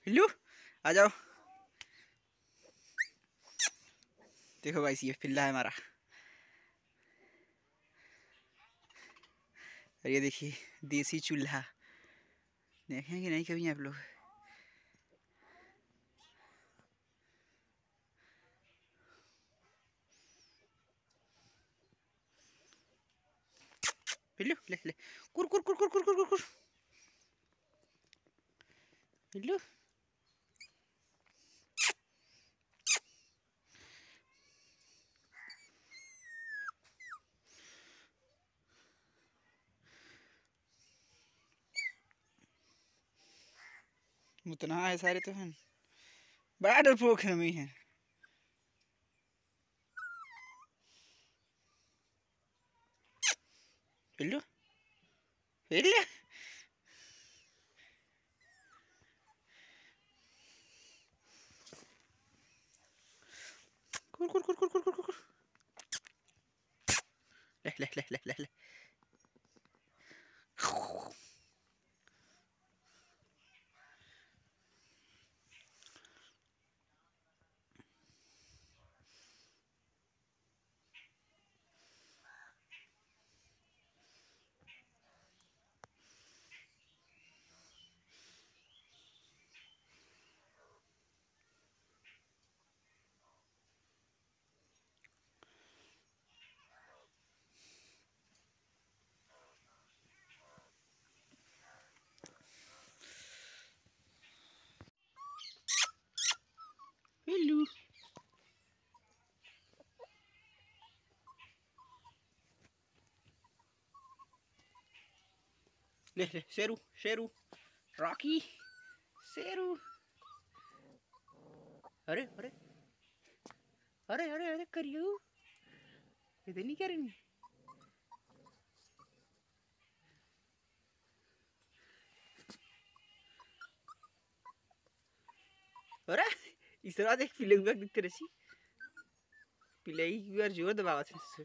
पिल्लू आ जाओ। देखो गाइस ये पिल्ला है हमारा। और ये देखिए देसी चूल्हा, देखें कि नहीं कभी आप लोग। पिल्लू ले ले, कुर कुर कुर कुर कुर कुर कुर। पिल्लू उतना है सारे तो हैं, बड़ा डरपोक है मैं है। पिल्लू पिल्लू कुर कुर कुर कुर कुर कुर कुर। ले ले ले ले ले ले। पिल्लू ले ले, शेरू शेरू रॉकी शेरू। अरे अरे अरे अरे अरे करियो इधर नहीं करेंगे। अरे इस तरह देख पिल्ले को दिखते रही पिल्ले की बार जोर दबावा से।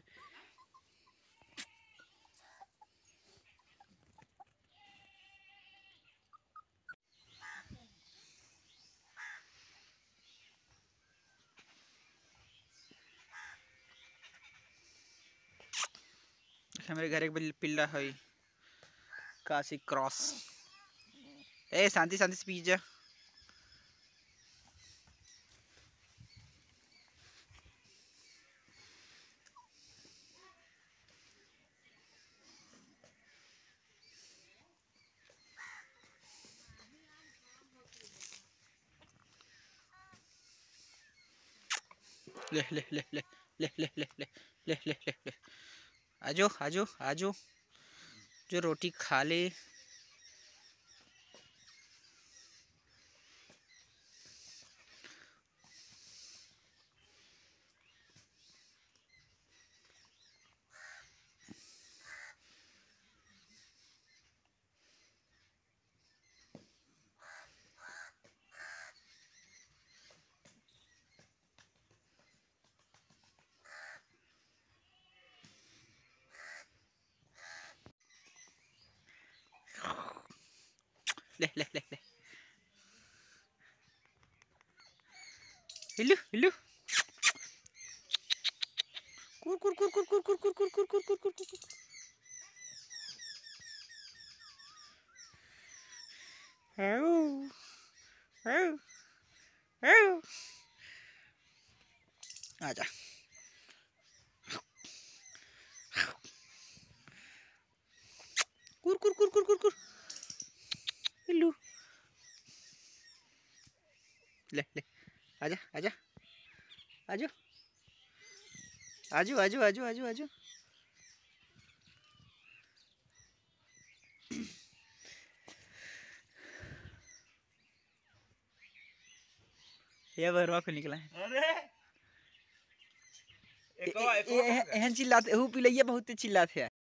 मेरे घर एक पिल्ला है काशी क्रॉस। ए शांति शांति से पी जा। ले ले ले ले ले ले ले ले ले ले ले ले आजो आजो आजो जो रोटी खा ले। ले ले ले ले हिलू हिलू कुर कुर कुर कुर कुर कुर कुर कुर कुर कुर कुर कुर। आजा कुर कुर कुर कुर कुर कुर हिलू ले ले आजा आजा आजो आजो आजो आजो आजो आजो। ये बरवा को निकला है। अरे एहन चिल्लाते हु पिलैया बहुत चिल्लाते हैं।